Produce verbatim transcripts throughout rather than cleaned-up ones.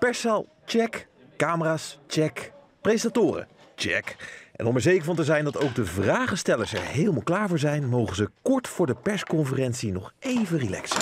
Perszaal, check. Camera's, check. Presentatoren, check. En om er zeker van te zijn dat ook de vragenstellers er helemaal klaar voor zijn, mogen ze kort voor de persconferentie nog even relaxen.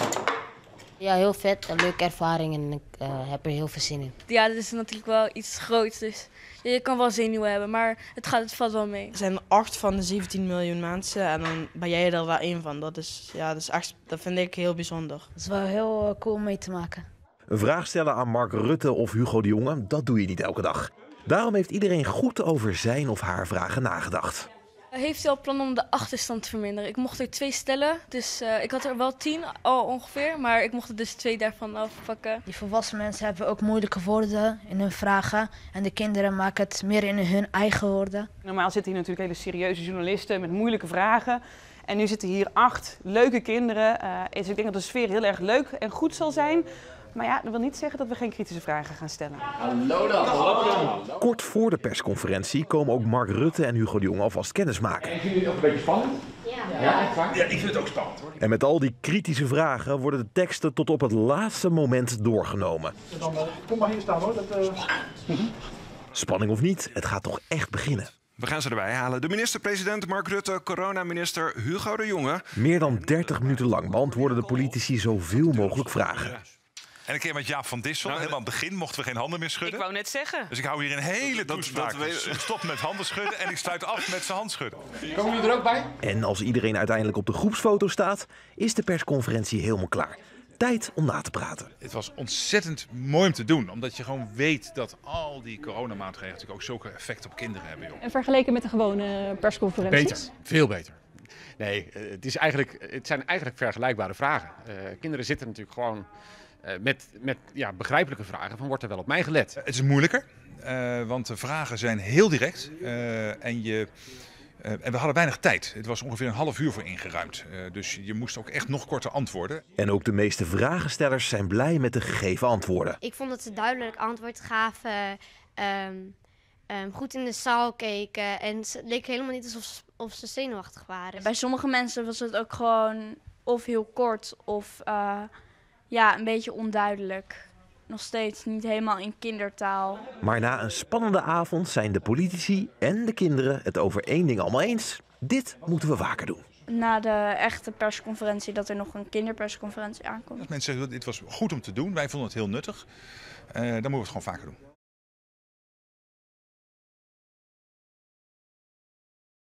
Ja, heel vet. Een leuke ervaring en ik uh, heb er heel veel zin in. Ja, dit is natuurlijk wel iets groots, dus je kan wel zenuwen hebben, maar het gaat het valt wel mee. Er zijn acht van de zeventien miljoen mensen en dan ben jij er wel één van. Dat, is, ja, dat, is echt, dat vind ik heel bijzonder. Het is wel heel uh, cool om mee te maken. Een vraag stellen aan Mark Rutte of Hugo de Jonge, dat doe je niet elke dag. Daarom heeft iedereen goed over zijn of haar vragen nagedacht. Heeft u al plannen om de achterstand te verminderen? Ik mocht er twee stellen, dus uh, ik had er wel tien al ongeveer, maar ik mocht er dus twee daarvan afpakken. Die volwassen mensen hebben ook moeilijke woorden in hun vragen en de kinderen maken het meer in hun eigen woorden. Normaal zitten hier natuurlijk hele serieuze journalisten met moeilijke vragen. En nu zitten hier acht leuke kinderen. Uh, dus ik denk dat de sfeer heel erg leuk en goed zal zijn. Maar ja, dat wil niet zeggen dat we geen kritische vragen gaan stellen. Hallo dan. Hallo dan. Kort voor de persconferentie komen ook Mark Rutte en Hugo de Jonge alvast kennis maken. En vind je het ook een beetje spannend? Ja. Ja, echt waar? Ja, ik vind het ook spannend hoor. En met al die kritische vragen worden de teksten tot op het laatste moment doorgenomen. Dan, uh, kom maar hier staan hoor. Dat, uh... Spanning of niet, het gaat toch echt beginnen. We gaan ze erbij halen. De minister-president Mark Rutte, coronaminister Hugo de Jonge. Meer dan dertig minuten lang beantwoorden de politici zoveel mogelijk vragen. En een keer met Jaap van Dissel. Nou, helemaal aan het begin mochten we geen handen meer schudden. Ik wou net zeggen. Dus ik hou hier een hele toespraak. Stop met handen schudden en ik sluit af met zijn hand schudden. Komen jullie er ook bij? En als iedereen uiteindelijk op de groepsfoto staat, is de persconferentie helemaal klaar. Tijd om na te praten. Het was ontzettend mooi om te doen, omdat je gewoon weet dat al die coronamaatregelen natuurlijk ook zulke effect op kinderen hebben. Joh. En vergeleken met de gewone persconferenties? Beter, veel beter. Nee, het, is eigenlijk, het zijn eigenlijk vergelijkbare vragen. Uh, kinderen zitten natuurlijk gewoon uh, met, met ja, begrijpelijke vragen van wordt er wel op mij gelet? Het is moeilijker, uh, want de vragen zijn heel direct uh, en je... Uh, en we hadden weinig tijd. Het was ongeveer een half uur voor ingeruimd. Uh, dus je moest ook echt nog korter antwoorden. En ook de meeste vragenstellers zijn blij met de gegeven antwoorden. Ik vond dat ze duidelijk antwoord gaven, um, um, goed in de zaal keken. En het leek helemaal niet alsof of ze zenuwachtig waren. Bij sommige mensen was het ook gewoon of heel kort of uh, ja, een beetje onduidelijk. Nog steeds niet helemaal in kindertaal. Maar na een spannende avond zijn de politici en de kinderen het over één ding allemaal eens. Dit moeten we vaker doen. Na de echte persconferentie dat er nog een kinderpersconferentie aankomt. Als mensen zeggen, dit was goed om te doen, wij vonden het heel nuttig. Uh, dan moeten we het gewoon vaker doen.